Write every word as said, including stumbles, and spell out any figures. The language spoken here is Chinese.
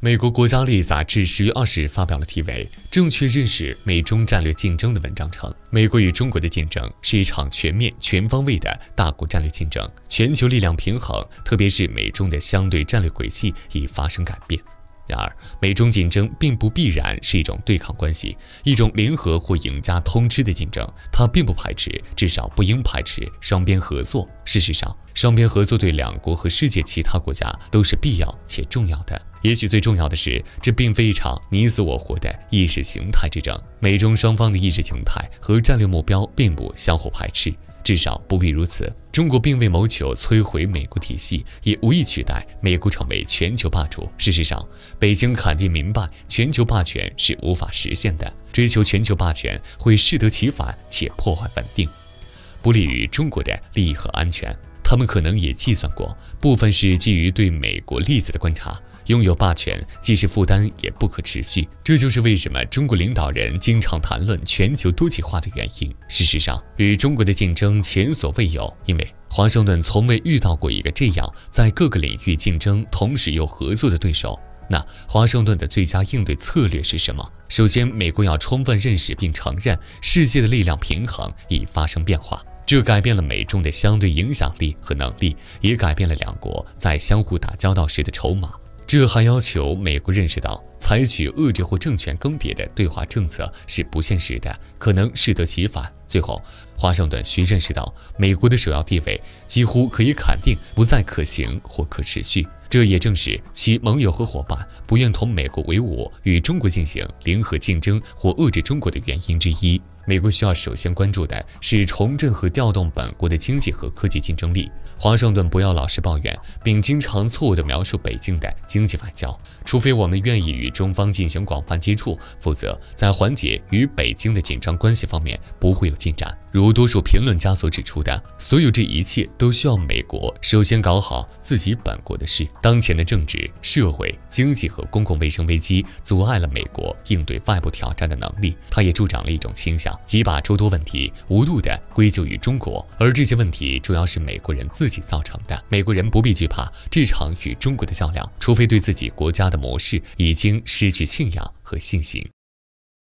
美国国家利益杂志十月二十日发表了题为《正确认识美中战略竞争》的文章称，美国与中国的竞争是一场全面、全方位的大国战略竞争，全球力量平衡，特别是美中的相对战略轨迹已发生改变。然而，美中竞争并不必然是一种对抗关系，一种联合或赢家通吃的竞争，它并不排斥，至少不应排斥双边合作。事实上，双边合作对两国和世界其他国家都是必要且重要的。也许最重要的是，这并非一场你死我活的意识形态之争，美中双方的意识形态和战略目标并不相互排斥。至少不必如此。中国并未谋求摧毁美国体系，也无意取代美国成为全球霸主。事实上，北京肯定明白全球霸权是无法实现的，追求全球霸权会适得其反且破坏稳定，不利于中国的利益和安全。他们可能也计算过，部分是基于对美国例子的观察。拥有霸权既是负担也不可持续，这就是为什么中国领导人经常谈论全球多极化的原因。事实上，与中国的竞争前所未有，因为华盛顿从未遇到过一个这样在各个领域竞争同时又合作的对手。那华盛顿的最佳应对策略是什么？首先，美国要充分认识并承认世界的力量平衡已发生变化，这改变了美中的相对影响力和能力，也改变了两国在相互打交道时的筹码。这还要求美国认识到，采取遏制或政权更迭的对华政策是不现实的，可能适得其反。最后，华盛顿需认识到，美国的首要地位几乎可以肯定不再可行或可持续。这也正是其盟友和伙伴不愿同美国为伍，与中国进行联合竞争或遏制中国的原因之一。美国需要首先关注的是重振和调动本国的经济和科技竞争力。华盛顿不要老是抱怨，并经常错误地描述北京的经济外交。除非我们愿意与中方进行广泛接触，否则在缓解与北京的紧张关系方面不会有进展。如多数评论家所指出的，所有这一切都需要美国首先搞好自己本国的事。当前的政治、社会、经济和公共卫生危机阻碍了美国应对外部挑战的能力，它也助长了一种倾向，即把诸多问题无度地归咎于中国，而这些问题主要是美国人自己造成的。美国人不必惧怕这场与中国的较量，除非对自己国家的模式已经失去信仰和信心。